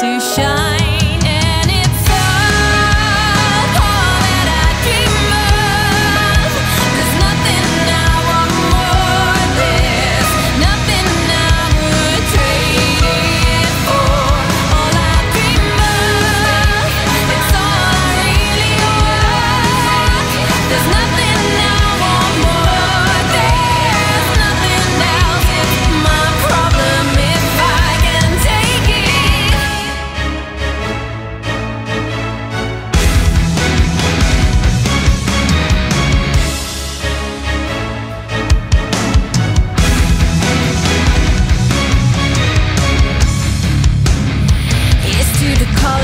to shine, and it's all that I dream of. There's nothing I want more. There's nothing I would trade it for. All I dream of, it's all I really want. There's nothing I want more. There's nothing else. It's my problem if I can take it. Here's to the color